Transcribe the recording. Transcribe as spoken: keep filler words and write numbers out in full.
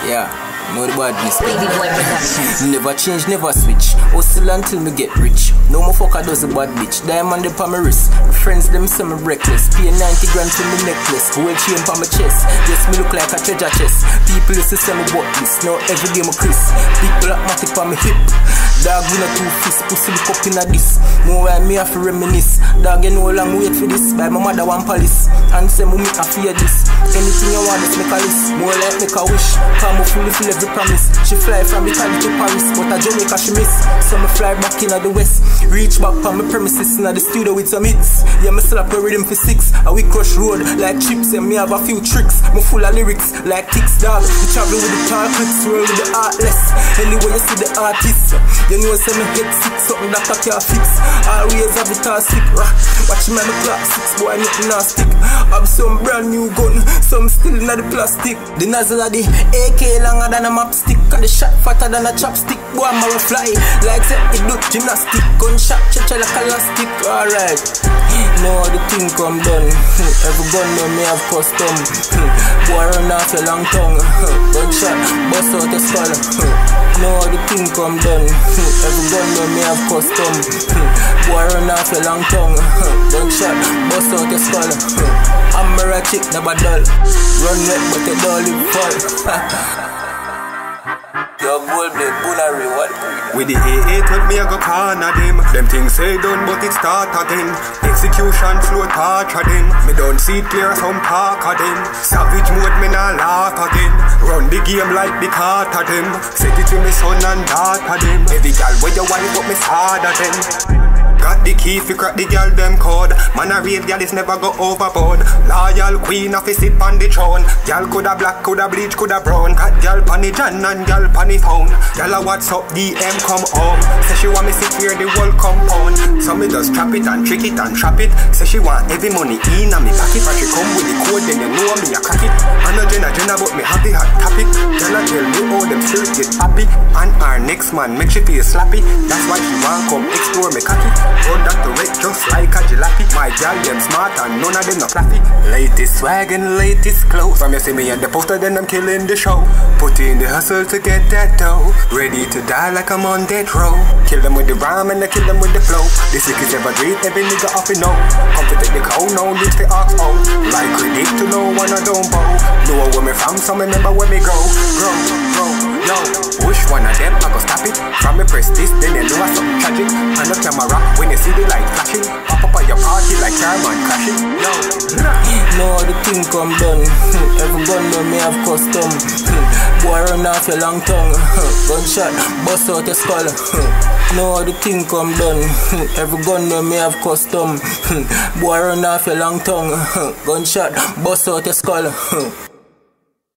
Yeah, know the badness. Never change, never switch. Hustle until me get rich. No more fucker does a bad bitch. Diamond up on my wrist. My friends them say me reckless. Pay ninety grand for me necklace. Gold chain on my chest. Yes, me look like a treasure chest. People used to say me what this. Now every day me Chris. Big black matic on my hip. Dog with a two fist. Pussy look up in a this. More why me have to reminisce. Dog you know long wait for this. By my mother one palace. And say me I fear this. Anything you want just make a list. More like make a wish. Come up fully fill every promise. She fly from Italy to Paris, but a Jamaica she miss. So me fly back in the west. Reach back from my premises in the studio with some hits. Yeah, me slap a rhythm for six. And we crush road like chips. And me have a few tricks. Me full of lyrics like kicks, dog. We travel with the tall clicks, roll with the artless. Anyway you see the artist, you know say me get sick. Something that I can't fix. Always have it all sick. Watch me the classics, boy nothing not stick. Have some brand new gun, some still in the plastic. The nozzle of the A K longer than a map stick. And the shot fatter than a chopstick. Boy I'm a fly like say it do gymnastic. Gunshot cha like a elastic. Alright, now the thing come done. Every gun know me have custom. Boy run off your long tongue. Gunshot bust out your skull. Now the thing come done. Every gun know me have custom. Boy run off your long tongue. Gunshot bust out your skull. I'm a chick never dull. Run wet but you don't live fall. Your gold blade, Bunna Ree, what breed? With the A eight with me I go corner them. Them things say done but it start again. Execution slow torture them. Me don't see it clear some talk of them. Savage mode me nah laugh again. Run the game like the Carter them. Set it to me son and daughter them. Every gal where you wife up me harder them. Got the key fi crack the gal them code. Man a real gal is never go overboard. Loyal queen of sit on the throne. Gal coulda black, coulda bleach, coulda brown. Got gal pon the John and gal pon the phone. Gal a what's up D M come home. Say she want me sit here the whole compound. So me just trap it and trick it and trap it. Say she want every money in and me pocket. But she come with the code then you know me a crack it. I know Jenna Jenna but me happy hot topic. Gal a tell me how them spirit get happy. And our next man make she feel slappy. That's why she want come explore me cocky. Run that to wreck just like a jalopy. My gal them smart and none of them no fluffy. Latest swag and latest clothes. From you see me at the poster then I'm killing the show. Put in the hustle to get that dough. Ready to die like I'm on death row. Kill them with the rhyme and I kill them with the flow. The sickest ever great, every nigga off and know. Come to take the cow, no need to ask oh. Like credit to no one I don't bow. Know where me from, so remember where me go. Grow, grow, yo. Which one of them I go stop it? From me press this, then you know I something tragic. And the camera when you see the light flashing. Pop up on your party like Carman crashing. Yo. Now the thing come done. Every gun know me have custom. Boy run off your long tongue. Gunshot bust out your skull. Now the thing come done. Every gun know me have custom. Boy run off your long tongue. Gunshot bust out your skull.